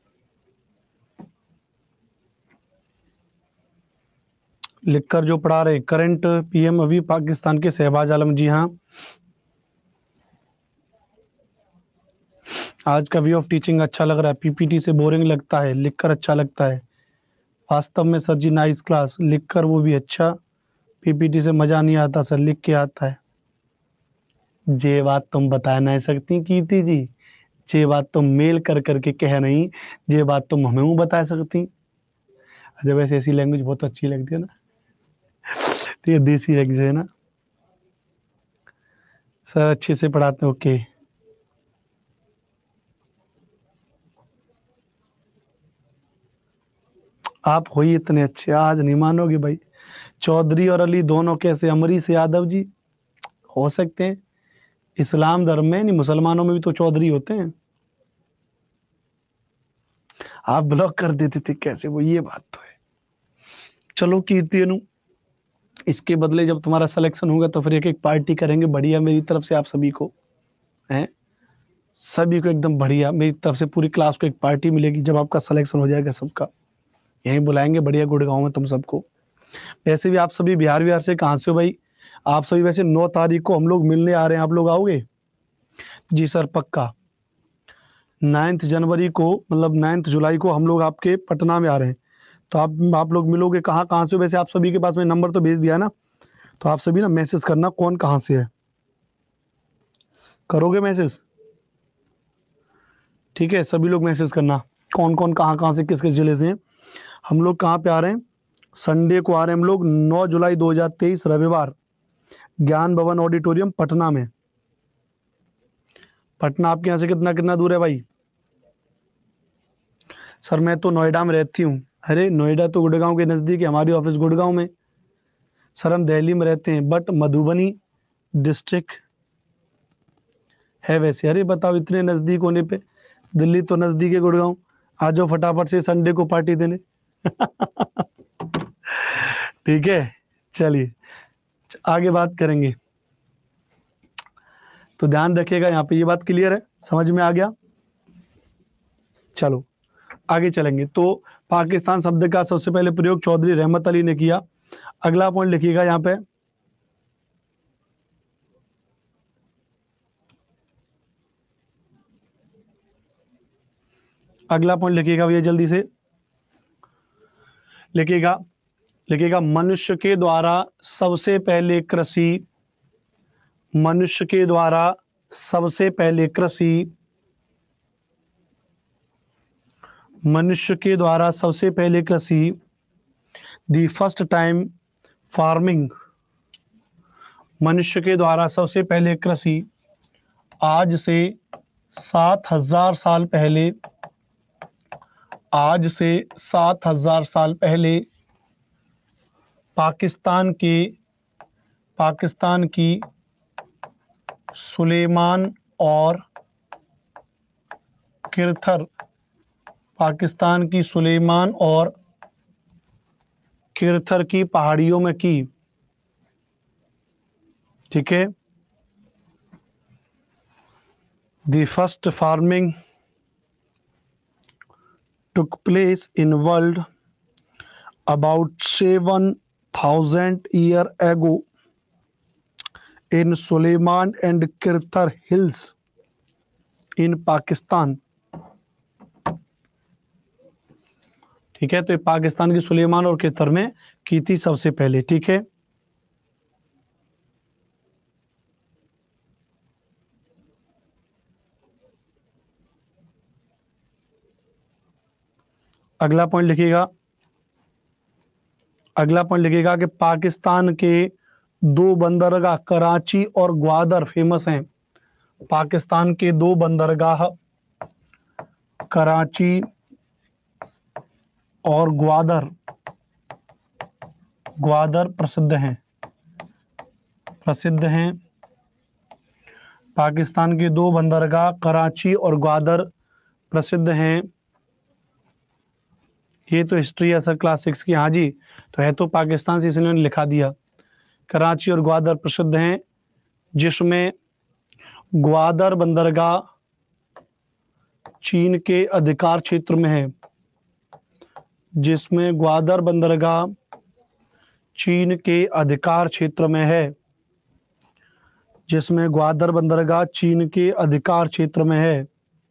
लिखकर जो पढ़ा रहे करंट पीएम अभी पाकिस्तान के शहबाज आलम जी। हाँ, आज का वे ऑफ टीचिंग अच्छा लग रहा है, पीपीटी से बोरिंग लगता है, लिखकर अच्छा लगता है। वास्तव में सर जी नाइस क्लास, लिखकर वो भी अच्छा, पीपीटी से मजा नहीं आता सर, लिख के आता है। ये बात तुम बता नहीं सकती कीर्ति जी, ये बात तुम मेल कर करके कह नहीं, ये बात तुम हमें बता सकती। अच्छा वैसे ऐसी लैंग्वेज बहुत अच्छी लगती है ना, तो ये देसी लैंग्वेज है ना सर, अच्छे से पढ़ाते हैं। ओके, आप हो ही इतने अच्छे, आज नहीं मानोगे भाई। चौधरी और अली दोनों कैसे, अमरीश यादव जी हो सकते हैं, इस्लाम धर्म में नहीं, मुसलमानों में भी तो चौधरी होते हैं। आप ब्लॉक कर देते थे कैसे वो, ये बात तो है। चलो कीर्ति अनु, इसके बदले जब तुम्हारा सिलेक्शन होगा तो फिर एक एक पार्टी करेंगे बढ़िया मेरी तरफ से, आप सभी को हैं, सभी को एकदम बढ़िया मेरी तरफ से पूरी क्लास को एक पार्टी मिलेगी जब आपका सिलेक्शन हो जाएगा सबका, यहीं बुलाएंगे बढ़िया गुड़गांव में तुम सबको। वैसे भी आप सभी बिहार बिहार से कहाँ से हो भाई? आप सभी वैसे नौ तारीख को हम लोग मिलने आ रहे हैं, आप लोग आओगे? जी सर पक्का। नाइन्थ जनवरी को मतलब नाइन्थ जुलाई को हम लोग आपके पटना में आ रहे हैं, तो आप आप लोग मिलोगे। कहाँ कहाँ से हो वैसे? आप सभी के पास में नंबर तो भेज दिया ना, तो आप सभी ना मैसेज करना कौन कहाँ से है, करोगे मैसेज? ठीक है, सभी लोग मैसेज करना कौन कौन कहाँ कहाँ से किस किस जिले से हैं। हम लोग कहाँ पे आ रहे हैं? संडे को आ रहे हैं हम लोग, नौ जुलाई दो हज़ार तेईस रविवार, ज्ञान भवन ऑडिटोरियम पटना में। पटना आपके यहाँ से कितना कितना दूर है भाई? सर मैं तो नोएडा में रहती हूँ। अरे नोएडा तो गुड़गांव के नज़दीक है, हमारी ऑफिस गुड़गांव में। सर हम दिल्ली में रहते हैं बट मधुबनी डिस्ट्रिक्ट है वैसे। अरे बताओ, इतने नज़दीक होने पे, दिल्ली तो नज़दीक है गुड़गांव, आ जाओ फटाफट से संडे को पार्टी देने। ठीक है, चलिए आगे बात करेंगे, तो ध्यान रखिएगा यहाँ पे। ये बात क्लियर है, समझ में आ गया? चलो आगे चलेंगे। तो पाकिस्तान शब्द का सबसे पहले प्रयोग चौधरी रहमत अली ने किया। अगला पॉइंट लिखिएगा यहाँ पे, अगला पॉइंट लिखिएगा भैया जल्दी से लिखिएगा लिखिएगा मनुष्य के द्वारा सबसे पहले कृषि मनुष्य के द्वारा सबसे पहले कृषि मनुष्य के द्वारा सबसे पहले कृषि द फर्स्ट टाइम फार्मिंग, मनुष्य के द्वारा सबसे पहले कृषि आज से सात हजार साल पहले, आज से सात हजार साल पहले पाकिस्तान के पाकिस्तान की सुलेमान और किरथर, पाकिस्तान की सुलेमान और किरथर की पहाड़ियों में की। ठीक है, the first farming took place in world about seven thousand year ago in Suleiman and Kirthar hills in Pakistan। ठीक है, तो ये पाकिस्तान की सुलेमान और किरथर में की थी सबसे पहले। ठीक है, अगला पॉइंट लिखिएगा, अगला पॉइंट लिखिएगा कि पाकिस्तान के दो बंदरगाह कराची और ग्वादर फेमस हैं। पाकिस्तान के दो बंदरगाह कराची और ग्वादर ग्वादर प्रसिद्ध हैं प्रसिद्ध हैं पाकिस्तान के दो बंदरगाह कराची और ग्वादर प्रसिद्ध हैं। ये तो हिस्ट्री है सर क्लास सिक्स की। हाँ जी, तो है तो पाकिस्तान से, इसलिए लिखा दिया। कराची और ग्वादर प्रसिद्ध हैं, जिसमें ग्वादर बंदरगाह चीन के अधिकार क्षेत्र में है, जिसमें ग्वादर बंदरगाह चीन के अधिकार क्षेत्र में है, जिसमें ग्वादर बंदरगाह चीन के अधिकार क्षेत्र में है।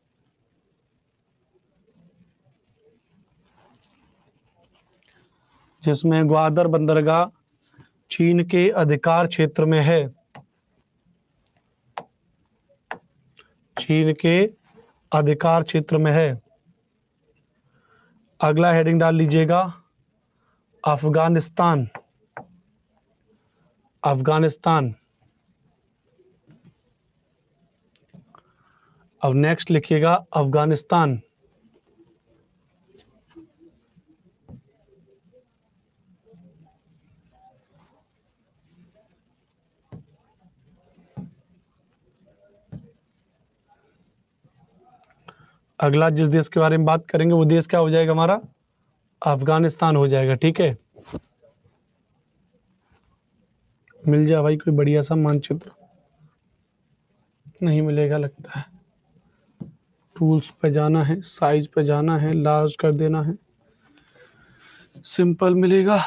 जिसमें ग्वादर बंदरगाह चीन के अधिकार क्षेत्र में है, चीन के अधिकार क्षेत्र में है। अगला हेडिंग डाल लीजिएगा अफगानिस्तान, अफगानिस्तान। अब नेक्स्ट लिखिएगा अफगानिस्तान। अगला जिस देश के बारे में बात करेंगे वो देश क्या हो जाएगा हमारा? अफगानिस्तान हो जाएगा। ठीक है, मिल जाए भाई कोई बढ़िया सा मानचित्र। नहीं मिलेगा लगता है। टूल्स पे जाना है, साइज पे जाना है, लार्ज कर देना है, सिंपल मिलेगा।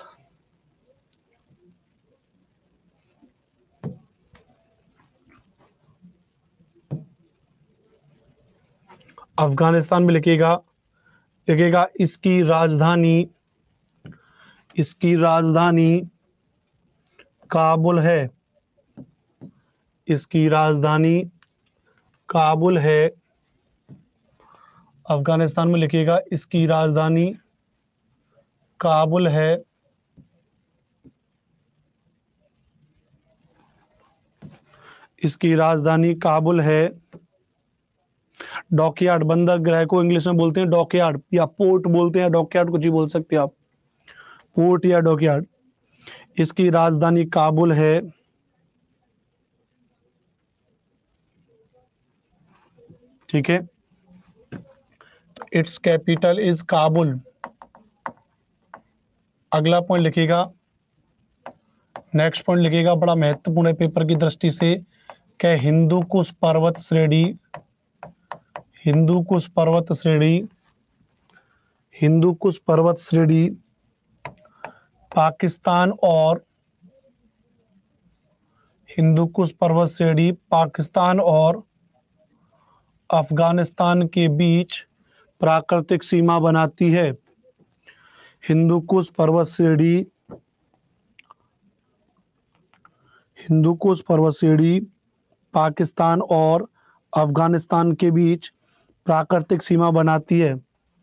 अफगानिस्तान में लिखिएगा लिखिएगा इसकी राजधानी इसकी राजधानी काबुल है। इसकी राजधानी काबुल है। अफगानिस्तान में लिखिएगा इसकी राजधानी काबुल है। इसकी राजधानी काबुल है। डॉकयार्ड, बंदरगाह को इंग्लिश में बोलते हैं डॉकयार्ड या पोर्ट बोलते हैं, डॉकयार्ड कुछ ही बोल सकते हैं आप, पोर्ट या डॉकयार्ड। इसकी राजधानी काबुल है। ठीक है, तो इट्स कैपिटल इज काबुल। अगला पॉइंट लिखिएगा, नेक्स्ट पॉइंट लिखिएगा, बड़ा महत्वपूर्ण है पेपर की दृष्टि से, क्या हिंदू कुश पर्वत श्रेणी हिंदू कुश पर्वत श्रेणी हिंदू कुश पर्वत श्रेणी पाकिस्तान और हिंदू कुश पर्वत श्रेणी पाकिस्तान और अफगानिस्तान के बीच प्राकृतिक सीमा बनाती है। हिंदू कुश पर्वत श्रेणी हिंदू कुश पर्वत श्रेणी पाकिस्तान और अफगानिस्तान के बीच प्राकृतिक सीमा बनाती है?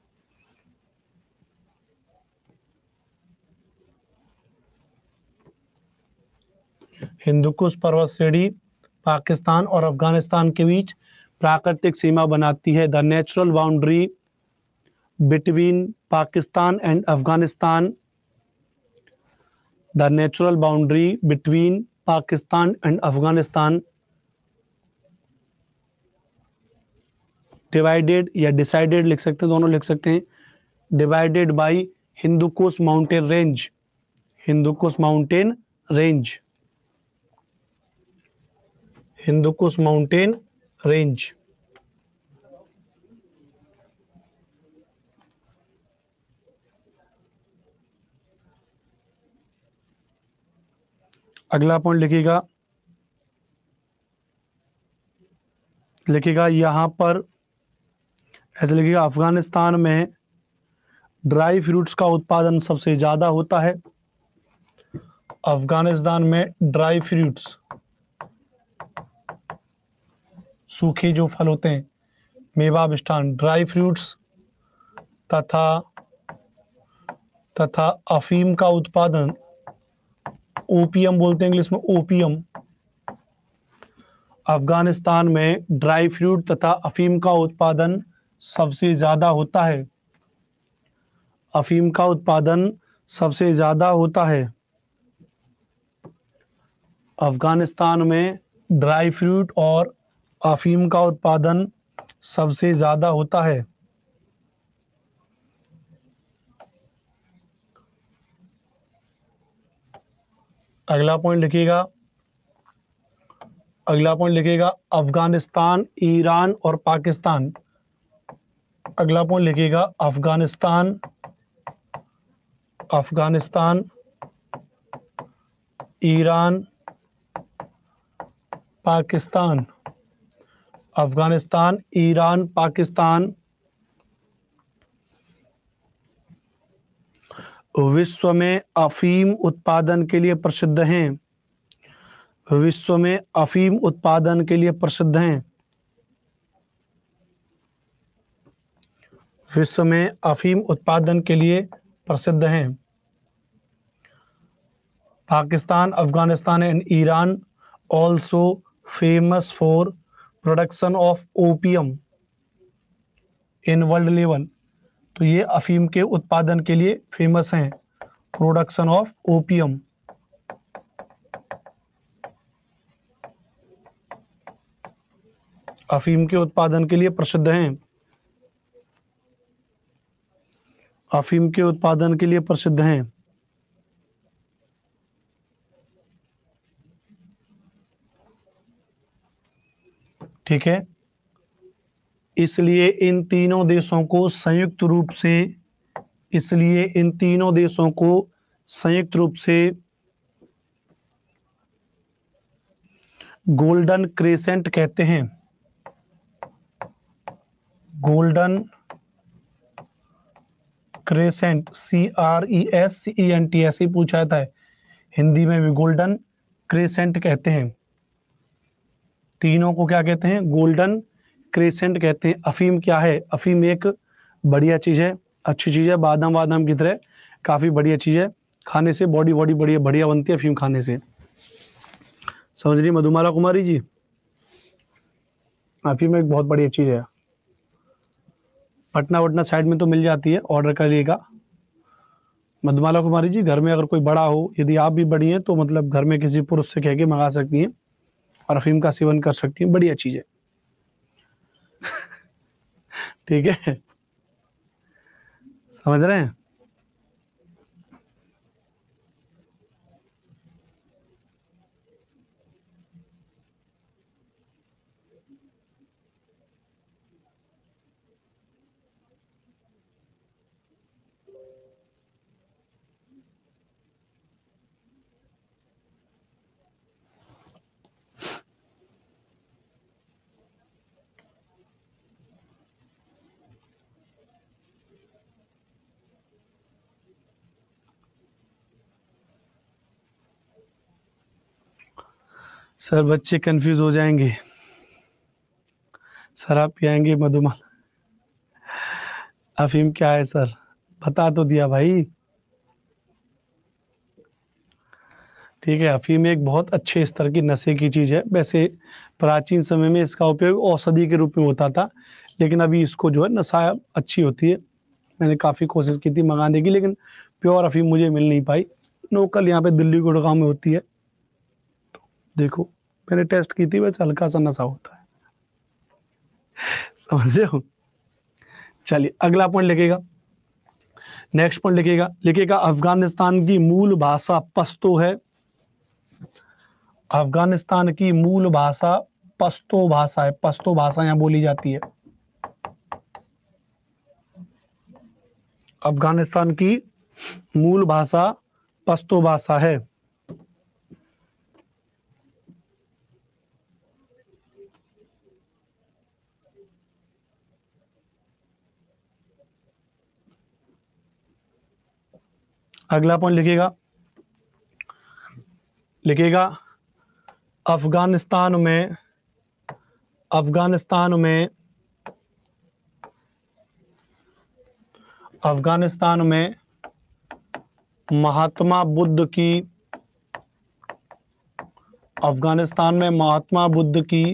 हिंदुकुश पर्वत श्रेणी पाकिस्तान और अफगानिस्तान के बीच प्राकृतिक सीमा बनाती है। The natural boundary between Pakistan and Afghanistan the natural boundary between Pakistan and Afghanistan divided या डिसाइडेड लिख सकते हैं, दोनों लिख सकते हैं। Divided by Hindu Kush mountain range, Hindu Kush mountain range, Hindu Kush mountain range. अगला पॉइंट लिखिएगा, लिखिएगा यहां पर ऐसे लिखिएगा, अफगानिस्तान में ड्राई फ्रूट्स का उत्पादन सबसे ज्यादा होता है। अफगानिस्तान में ड्राई फ्रूट्स, सूखे जो फल होते हैं, मेवा मिष्ठान, ड्राई फ्रूट्स तथा तथा अफीम का उत्पादन, ओपियम बोलते हैं इंग्लिश में, ओपियम। अफगानिस्तान में ड्राई फ्रूट तथा अफीम का उत्पादन सबसे ज्यादा होता है। अफीम का उत्पादन सबसे ज्यादा होता है। अफगानिस्तान में ड्राई फ्रूट और अफीम का उत्पादन सबसे ज्यादा होता है। अगला पॉइंट लिखिएगा, अगला पॉइंट लिखिएगा अफगानिस्तान, ईरान और पाकिस्तान। अगला पॉइंट लिखिएगा अफगानिस्तान, अफगानिस्तान, ईरान, पाकिस्तान। अफगानिस्तान, ईरान, पाकिस्तान विश्व में अफीम उत्पादन के लिए प्रसिद्ध हैं। विश्व में अफीम उत्पादन के लिए प्रसिद्ध हैं। विश्व में अफीम उत्पादन के लिए प्रसिद्ध हैं। Pakistan, Afghanistan and Iran also famous for production of opium in world level. तो ये अफीम के उत्पादन के लिए फेमस हैं, प्रोडक्शन ऑफ ओपियम। अफीम के उत्पादन के लिए प्रसिद्ध हैं, अफीम के उत्पादन के लिए प्रसिद्ध हैं। ठीक है, इसलिए इन तीनों देशों को संयुक्त रूप से इसलिए इन तीनों देशों को संयुक्त रूप से गोल्डन क्रेसेंट कहते हैं। Golden crescent, C R E S C E N T, ऐसे ही पूछा जाता है हिंदी में भी, गोल्डन क्रेसेंट कहते हैं। तीनों को क्या कहते हैं? गोल्डन क्रेसेंट कहते हैं। अफीम क्या है? अफीम एक बढ़िया चीज है, अच्छी चीज है, बादाम वादाम की तरह काफी बढ़िया चीज है। खाने से बॉडी बॉडी बढ़िया बढ़िया बनती है अफीम खाने से। समझ रही मधुमाला कुमारी जी? अफीम एक बहुत बढ़िया चीज है। पटना वटना साइड में तो मिल जाती है, ऑर्डर करिएगा। मधुमाला कुमारी जी, घर में अगर कोई बड़ा हो, यदि आप भी बड़ी हैं तो मतलब घर में किसी पुरुष से कह के मंगा सकती हैं और अफीम का सेवन कर सकती हैं, बढ़िया चीज है। ठीक है, समझ रहे हैं? सर बच्चे कंफ्यूज हो जाएंगे, शराब पियाएंगे मधुमाला, अफीम क्या है सर, बता तो दिया भाई। ठीक है, अफीम एक बहुत अच्छे स्तर की नशे की चीज़ है। वैसे प्राचीन समय में इसका उपयोग औषधि के रूप में होता था, लेकिन अभी इसको जो है नशा अच्छी होती है। मैंने काफ़ी कोशिश की थी मंगाने की, लेकिन प्योर अफीम मुझे मिल नहीं पाई। लोकल यहाँ पे दिल्ली गुड़गांव में होती है। तो देखो, मैंने टेस्ट की थी, बस हल्का सा नशा होता है, समझ रहे हो। चलिए अगला पॉइंट लिखेगा, नेक्स्ट पॉइंट लिखेगा लिखेगा अफगानिस्तान की मूल भाषा पश्तो है। अफगानिस्तान की मूल भाषा पश्तो भाषा है। पश्तो भाषा यहाँ बोली जाती है। अफगानिस्तान की मूल भाषा पश्तो भाषा है। अगला पॉइंट लिखेगा लिखेगा अफगानिस्तान में अफगानिस्तान में अफगानिस्तान में महात्मा बुद्ध की अफगानिस्तान में महात्मा बुद्ध की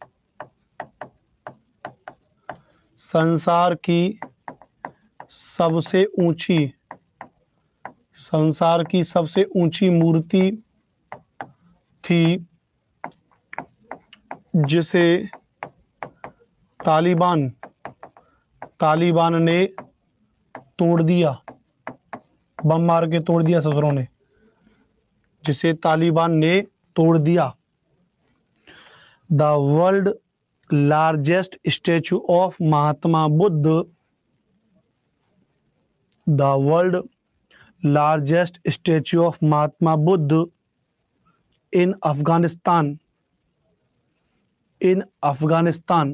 संसार की सबसे ऊंची संसार की सबसे ऊंची मूर्ति थी, जिसे तालिबान तालिबान ने तोड़ दिया। बम मार के तोड़ दिया ससुरों ने, जिसे तालिबान ने तोड़ दिया। The world largest statue of Mahatma Buddha the world largest statue of Mahatma Buddha in Afghanistan in Afghanistan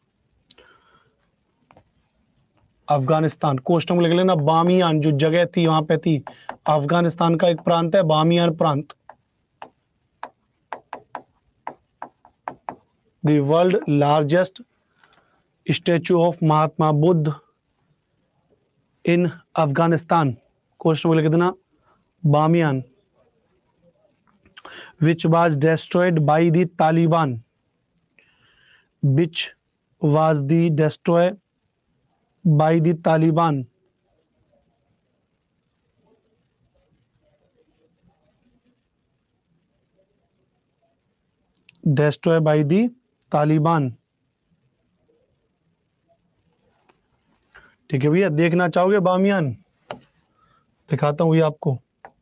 Afghanistan कोष्टक में लिख लेना, बामियान जो जगह थी वहां पे थी। अफगानिस्तान का एक प्रांत है बामियान प्रांत। The world largest statue of Mahatma Buddha in Afghanistan, कोष्टक में लिख देना Bamiyan, which was destroyed by the Taliban which was the destroyed by the Taliban destroyed by the Taliban। ठीक है भैया, देखना चाहोगे बामियान? दिखाता हूँ ये आपको।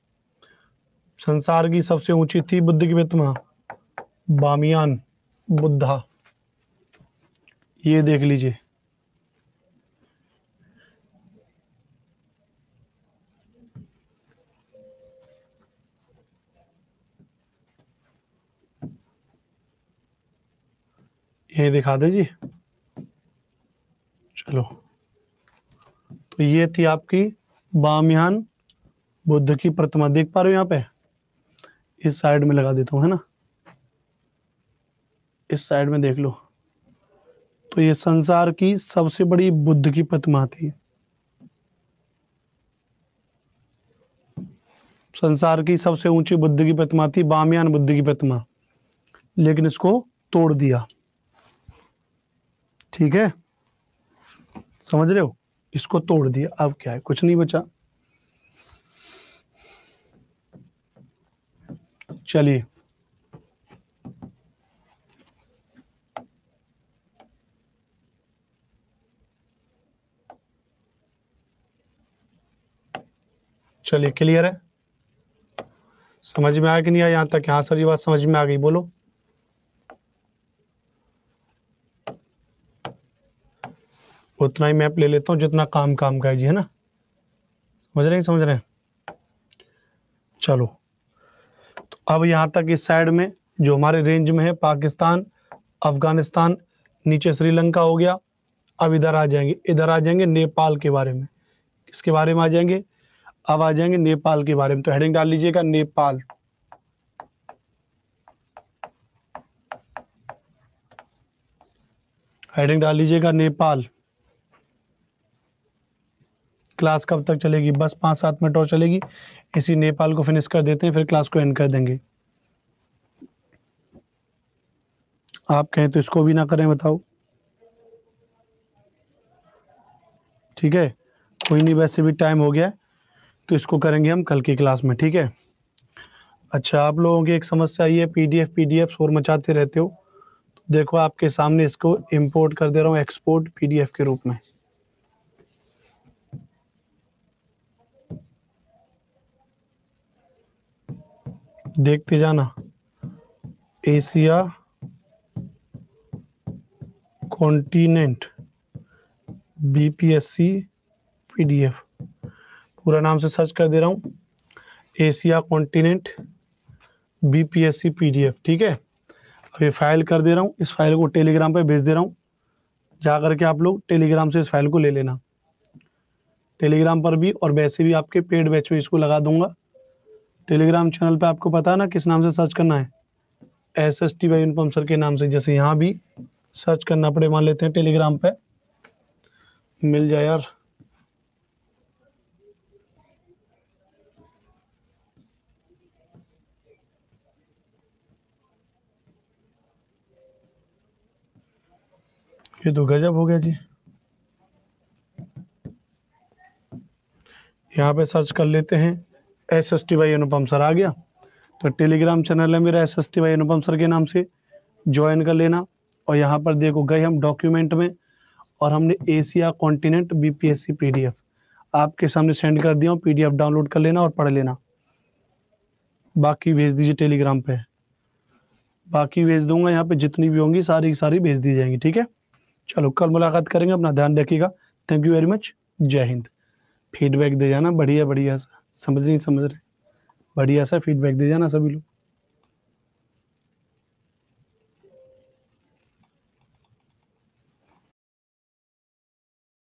संसार की सबसे ऊंची थी बुद्ध की प्रतिमा, बामियान बुद्धा, ये देख लीजिए। ये दिखा दे जी। चलो, तो ये थी आपकी बामियान बुद्ध की प्रतिमा, देख पा रहे हो यहाँ पे। इस साइड में लगा देता हूँ, है ना, इस साइड में देख लो। तो ये संसार की सबसे बड़ी बुद्ध की प्रतिमा थी। संसार की सबसे ऊंची बुद्ध की प्रतिमा थी बामियान बुद्ध की प्रतिमा, लेकिन इसको तोड़ दिया। ठीक है, समझ रहे हो, इसको तोड़ दिया। अब क्या है, कुछ नहीं बचा। चलिए चलिए क्लियर है, समझ में आया कि नहीं आया यहां तक? हाँ सर, ये बात समझ में आ गई, बोलो। उतना ही मैप ले लेता हूँ जितना काम काम का है जी, है ना। समझ रहे हैं समझ रहे हैं चलो, तो अब यहाँ तक इस साइड में जो हमारे रेंज में है पाकिस्तान, अफगानिस्तान, नीचे श्रीलंका हो गया। अब इधर आ जाएंगे, इधर आ जाएंगे नेपाल के बारे में। किसके बारे में आ जाएंगे? अब आ जाएंगे नेपाल के बारे में। तो हेडिंग डाल लीजिएगा नेपाल। हेडिंग डाल लीजिएगा नेपाल। क्लास कब तक चलेगी? बस पाँच सात मिनट और चलेगी। इसी नेपाल को फिनिश कर देते हैं, फिर क्लास को एंड कर देंगे। आप कहें तो इसको भी ना करें, बताओ। ठीक है, कोई नहीं, वैसे भी टाइम हो गया है, तो इसको करेंगे हम कल की क्लास में, ठीक है। अच्छा, आप लोगों की एक समस्या ये है, पीडीएफ पीडीएफ शोर मचाते रहते हो। तो देखो आपके सामने इसको इंपोर्ट कर दे रहा हूँ, एक्सपोर्ट पीडीएफ के रूप में। देखते जाना, एशिया कॉन्टिनेंट बीपीएससी पीडीएफ, पूरा नाम से सर्च कर दे रहा हूँ, एशिया कॉन्टिनेंट बीपीएससी पीडीएफ, ठीक है। अब ये फाइल कर दे रहा हूँ, इस फाइल को टेलीग्राम पे भेज दे रहा हूँ। जा करके आप लोग टेलीग्राम से इस फाइल को ले लेना, टेलीग्राम पर भी, और वैसे भी आपके पेड बैच में इसको लगा दूंगा। टेलीग्राम चैनल पे आपको पता है ना किस नाम से सर्च करना है, S S T Y Anupam sir के नाम से। जैसे यहाँ भी सर्च करना पड़े, मान लेते हैं टेलीग्राम पे मिल जाए यार। ये तो गजब हो गया जी। यहाँ पे सर्च कर लेते हैं, S S T Y Anupam sir आ गया। तो टेलीग्राम चैनल है मेरा S S T Y Anupam sir के नाम से, ज्वाइन कर लेना। और यहाँ पर देखो गए हम डॉक्यूमेंट में, और हमने एशिया कॉन्टिनेंट बीपीएससी पीडीएफ आपके सामने सेंड कर दिया हूँ। पीडीएफ डाउनलोड कर लेना और पढ़ लेना। बाकी भेज दीजिए टेलीग्राम पे, बाकी भेज दूंगा, यहाँ पे जितनी भी होंगी सारी की सारी भेज दी जाएंगी, ठीक है। चलो कल मुलाकात करेंगे, अपना ध्यान रखिएगा। थैंक यू वेरी मच, जय हिंद। फीडबैक दे जाना, बढ़िया बढ़िया सा, समझ नहीं समझ रहे, बढ़िया सा फीडबैक दे जाना सभी लोग।